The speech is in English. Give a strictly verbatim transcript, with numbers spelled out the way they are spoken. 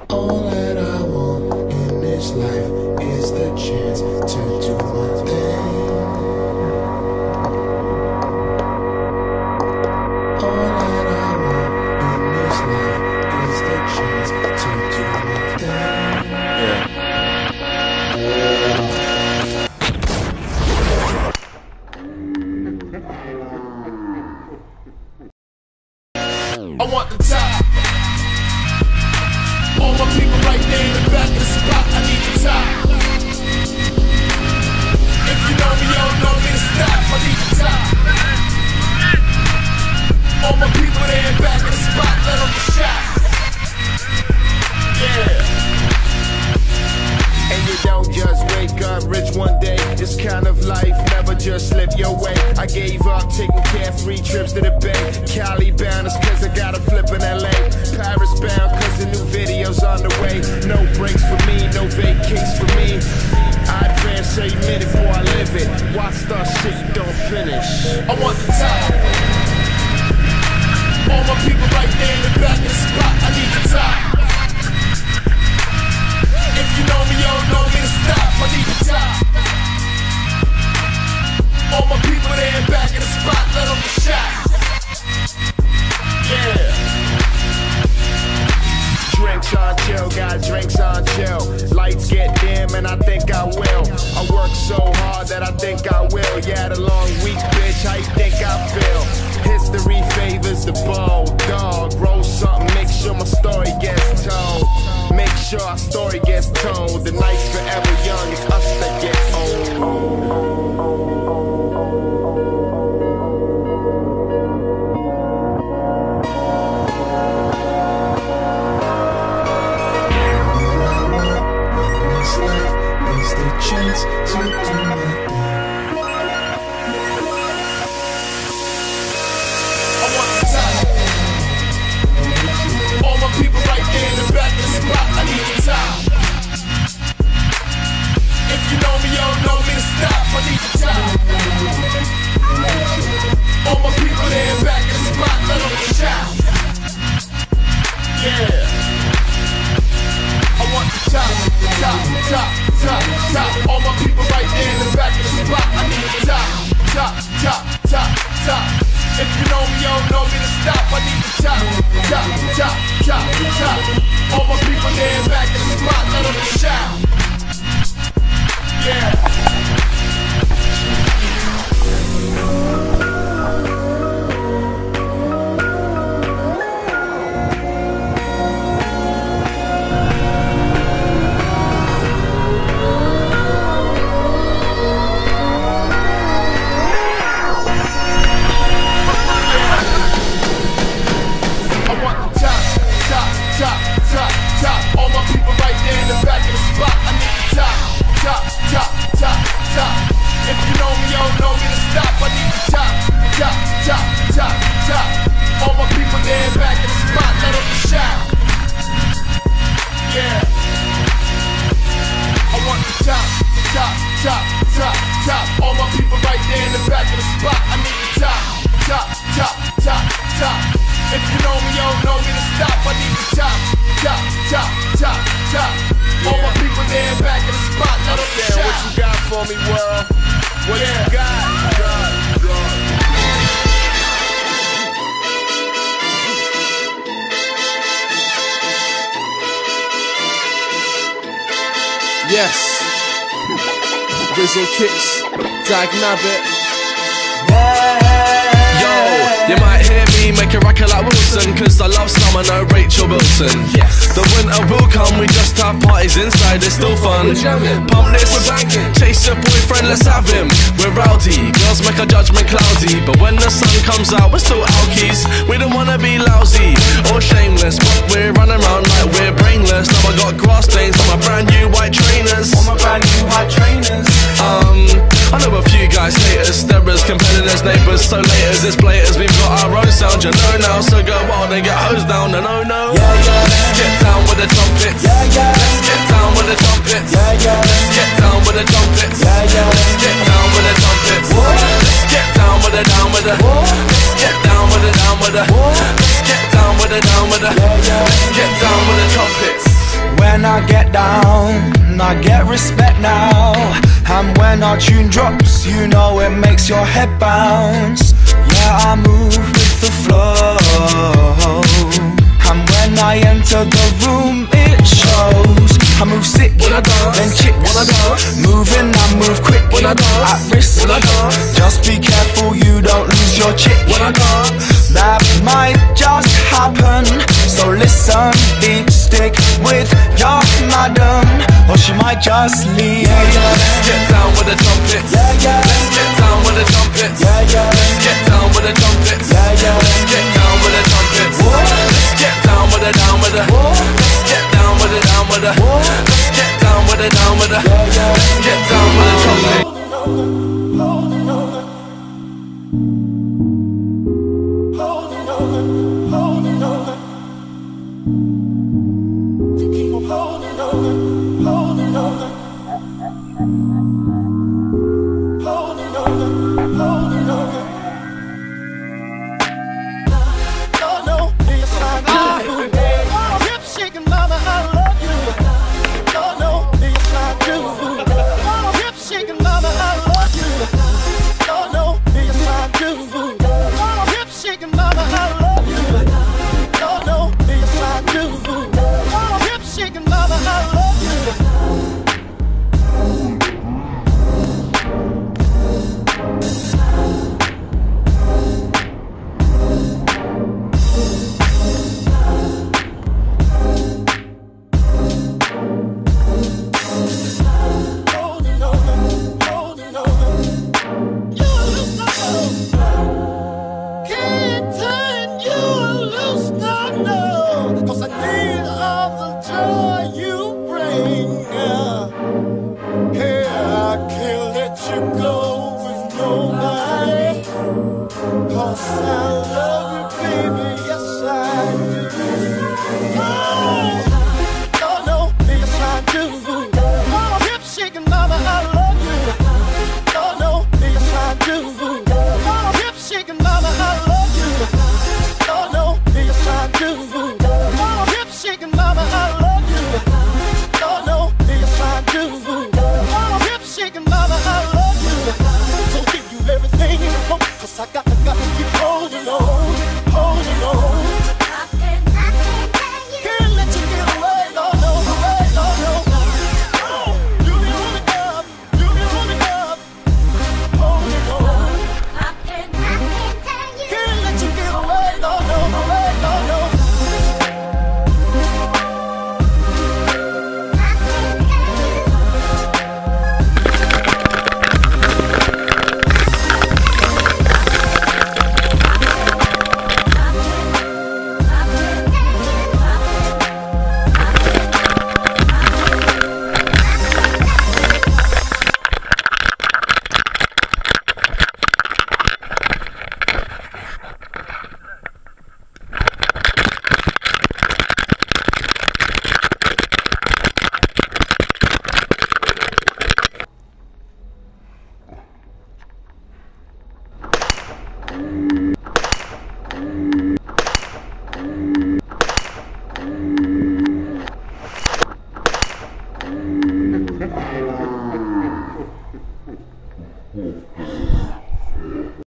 All that I want in this life is the chance to do my thing. All that I want in this life is the chance to do my thing. Yeah. I want the top. All my people right there in the back of the spot, I need the top. If you know me, you don't know me to stop, I need the top. All my people there in the back of the spot, let them get shot. Yeah. And you don't just wake up rich one day. This kind of life never just slip your way. I gave up taking carefree trips to the Bay. Cali bound is cause I got a flip in L A. Paris bound cause the new video's on the way. No breaks for me, no vacates for me. I advance, say minute before I live it. Watch start shit don't finish. I want the top. All my people right there in the back of the spot, I need the top. If you know me, you don't know me to stop, I need the top. All my people there in back of the spot, let them get shot. Yeah. Drinks on chill, got drinks on chill. Lights get dim and I think I will. I work so hard that I think I will. Yeah, the long week, bitch, how you think I feel? History favors the bold dog. Roll something, make sure my story gets told. Make sure our story gets told. The night's forever young, it's us that get old. Chance to do my thing. I want the top. All my people right there in the back of the spot, I need the top. If you know me, you don't know me to stop, I need the top. All my people there in the back of the spot, let them get shot. Yeah. I want the top, top, top, top, top. All my people right there in the back of the spot, I need the top, top, top, top, top. If you know me, you don't know me to stop, I need the top, top, top, top, top. All my people there in the back of the spot, let them get shot. Yeah. Yes, Rizzle Kicks, Dag Nabbit. Yo, you might hear me make a record like Wilson, cause I love summer, no Rachel Wilson. Yes. The winter will come, we just have parties inside, it's still fun. Pump this, we're banging. Chase your boyfriend, let's have him. We're rowdy, girls make our judgment cloudy, but when the sun comes out, we're still alkies. We don't wanna be lousy or shameless, but we're running around like we're brainless. Now I got grass stains on my brand new white trainers. On my brand new white trainers. Um, I know a few guys hate us, sterers, competitors, neighbours, so laters, it's blaters, we've got our own sound, you know now, so go wild and get hosed down, and oh no. Yeah, yeah. Let's get down with the trumpets. Yeah, yeah. Let's get down with the trumpets. Yeah, yeah. Let's get down with the trumpets. Yeah, yeah. Let's get down with the trumpets. What? Let's get down with the down with the. What? Let's get down with the down with the. What? Let's get down with the down with the. Yeah, yeah. Let's get down with the trumpets. when I get down, I get respect now. And when our tune drops, you know it makes your head bounce. Yeah, I move with the flow. And when I enter the room, it shows. I move sick, when I dance, then chicks when I dance. Moving, I move quick, when I dance. At risk, when I dance. Just be careful you don't lose your chick when I dance. That might just happen, so listen, be stick with your madam, or she might just leave. Yeah, yeah. Let's get down with the trumpets. Yeah, yeah. Let's get down with the trumpets. Yeah, yeah. Let's get down with the trumpets. Yeah, yeah. Let's get down with the trumpets. Whoa. Let's get down with the down with the. Whoa. Let's get down with the down with the. Whoa. Let's get down with the down with the. Yeah, yeah. Let's get down with the trumpet. Mama, I love